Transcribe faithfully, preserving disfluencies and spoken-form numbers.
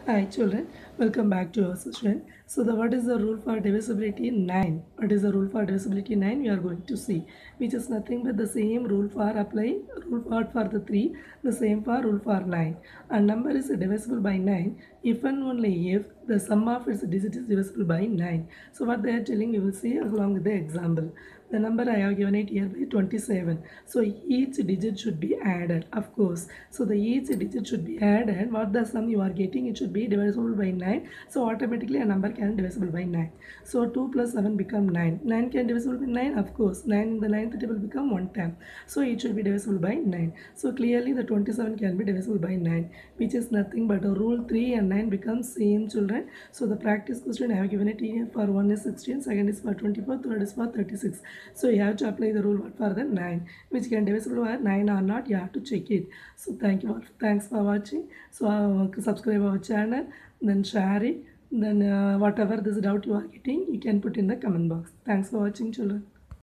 Hi children, welcome back to our session. So the what is the rule for divisibility? nine. What is the rule for divisibility? nine? We are going to see, which is nothing but the same rule for applying rule for, for the three, the same for rule for nine. A number is divisible by nine if and only if the sum of its digits is divisible by nine. So what they are telling, we will see along with the example. The number I have given it here by twenty-seven. So each digit should be added, of course. So the each digit should be added. What the sum you are getting, it should be divisible by nine. So automatically a number can be divisible by nine. So two plus seven become nine. nine can divisible by nine, of course. nine in the ninth table become one time. So it should be divisible by nine. So clearly the twenty-seven can be divisible by nine, which is nothing but a rule three and nine become same, children. So the practice question I have given it here for one is sixteen, second is for twenty-four, third is for thirty-six. So you have to apply the rule what for the nine, which can divisible by nine or not, you have to check it. So thank you for, thanks for watching. So uh, subscribe our channel, then share it, then uh, whatever this doubt you are getting, you can put in the comment box. Thanks for watching, children.